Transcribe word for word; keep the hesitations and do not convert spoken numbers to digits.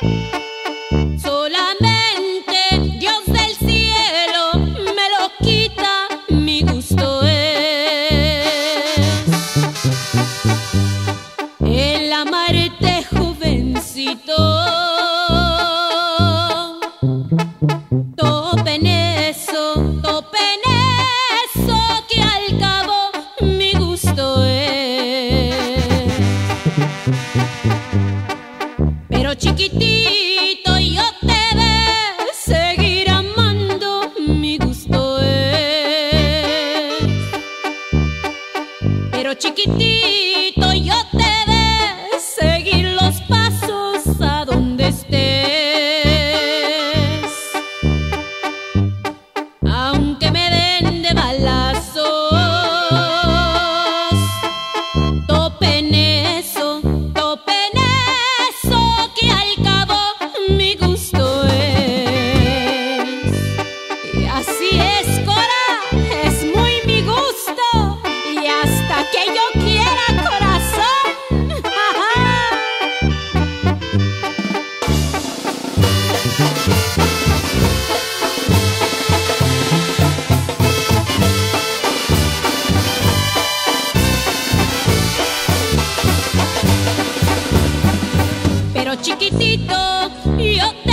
Solamente Dios del cielo me lo quita, mi gusto es el amarte, jovencito. Tope en eso, tope en eso, que al cabo mi gusto es. Pero chiquitito, yo te de seguir amando, mi gusto es. Pero chiquitito, yo te de seguir los pasos a donde estés. Aunque me den de balazos, tope en eso, tope en eso, que al cabo mi gusto es. Y así es, Cora, es muy mi gusto, y hasta que yo quiera, corazón. Pero chiquitito, yo te